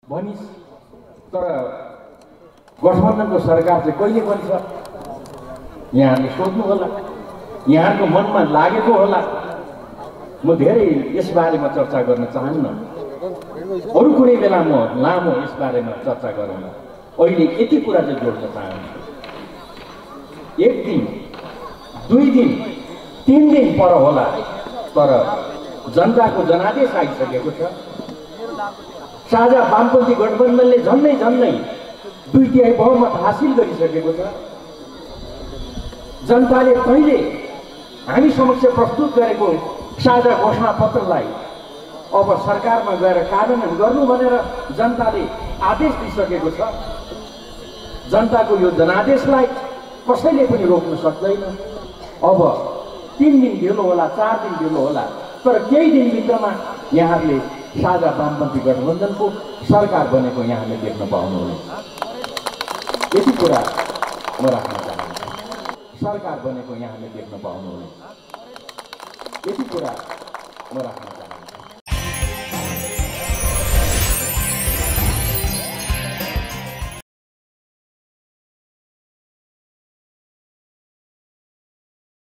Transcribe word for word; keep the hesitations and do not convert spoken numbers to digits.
भनिस् तर गठबन्धनको सरकार चाहिँ कहिले बन्छ यहाँले सोध्नु होला, यहाँको मनमा लागेको होला। म धेरै यस बारेमा चर्चा गर्न चाहन्न, अरू कुनै बेला म लामो यस बारेमा चर्चा गरौँ। अहिले यति कुरा चाहिँ जोड्न चाहन्छु। एक दिन, दुई दिन, तीन दिन पर होला, तर जनताको जनादेश आइसकेको छ। साझा वामपन्थी गठबन्धनले झन्नै झन्नै दुई तिहाई बहुमत हासिल गरिसकेको छ। जनताले पहिले हामी समक्ष प्रस्तुत गरेको साझा घोषणा पत्रलाई अब सरकारमा गएर कार्यान्वयन गर्नु भनेर जनताले आदेश दिइसकेको छ। जनताको यो जनादेशलाई कसैले पनि रोक्न सक्दैन। अब तीन दिन ढिलो होला, चार दिन ढिलो होला, तर केही दिनभित्रमा यहाँहरूले साझा वामपन्थी गठबन्धनको सरकार बनेको यहाँले देख्न पाउनुहुनेछ। यति कुरा म राख्न चाहन्छु। सरकार बनेको यहाँले देख्न पाउनुहुनेछ। यति कुरा म राख्न